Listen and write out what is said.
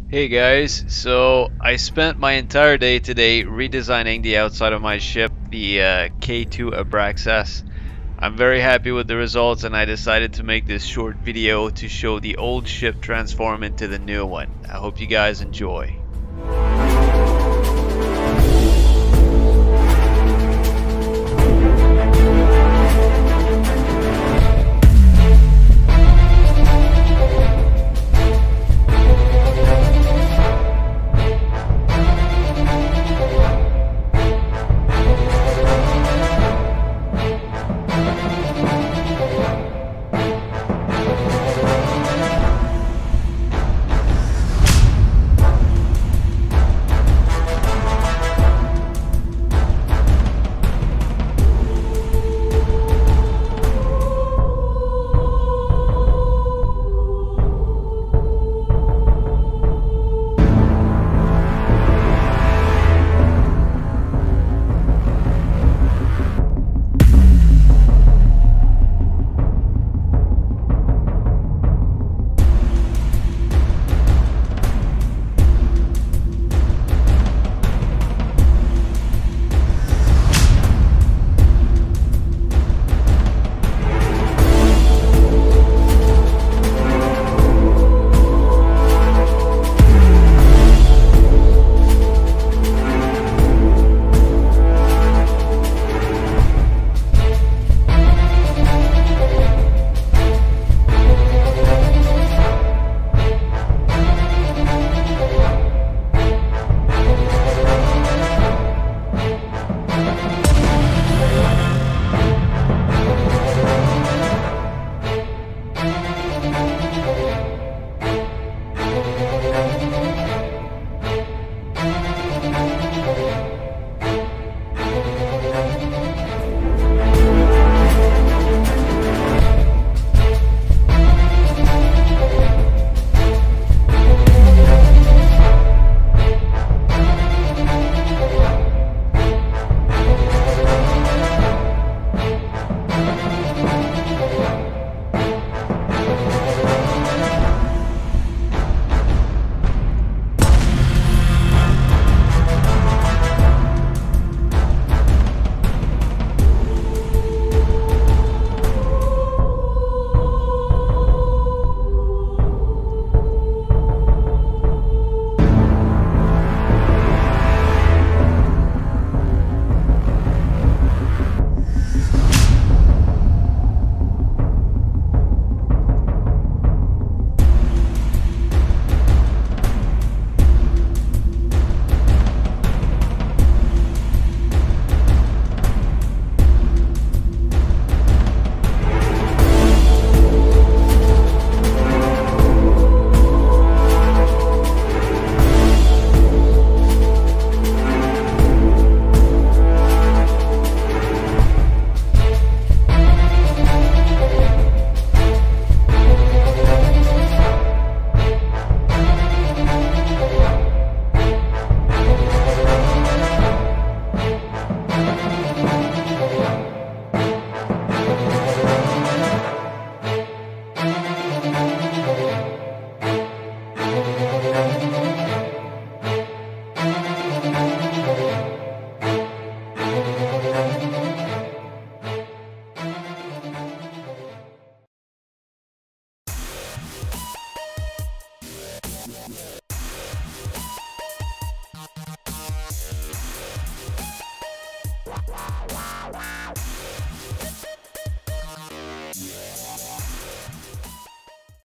Hey guys, so I spent my entire day today redesigning the outside of my ship, the K02 Abraxas. I'm very happy with the results and I decided to make this short video to show the old ship transform into the new one. I hope you guys enjoy.